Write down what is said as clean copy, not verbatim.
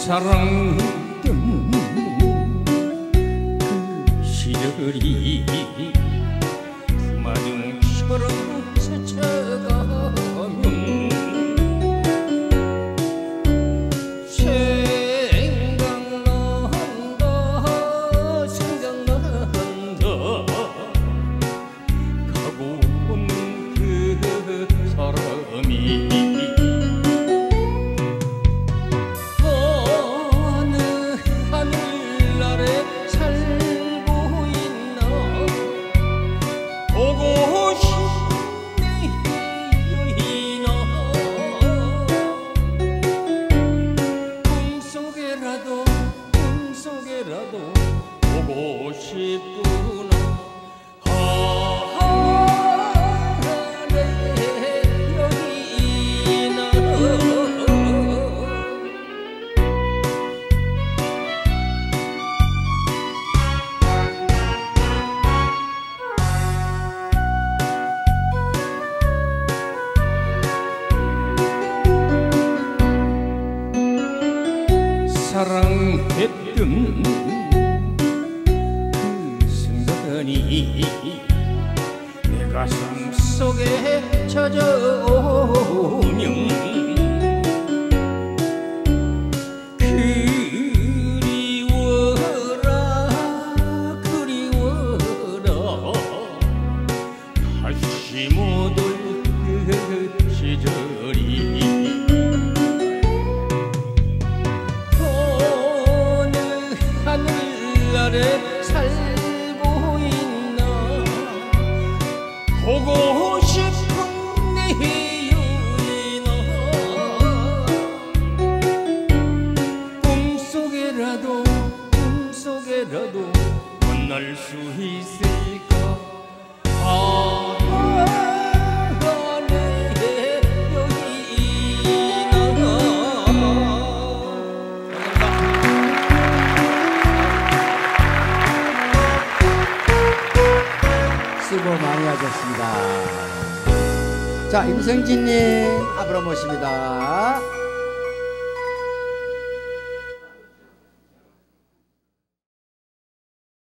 사랑했던 그 시절이 마등처럼 스쳐가면 생각난다 가고 온 그 사람이 보고 싶구나. 내 여인아 사랑했던 내 가슴 속에 찾아오면 그리워라 다시 못 올 그 시절이 어느 하늘 아래 보고 싶은 내 여인아 꿈속에라도 만날 수 있을까. 내 여인아. 수고 많이 하셨습니다. 자, 임성진님 앞으로 모십니다.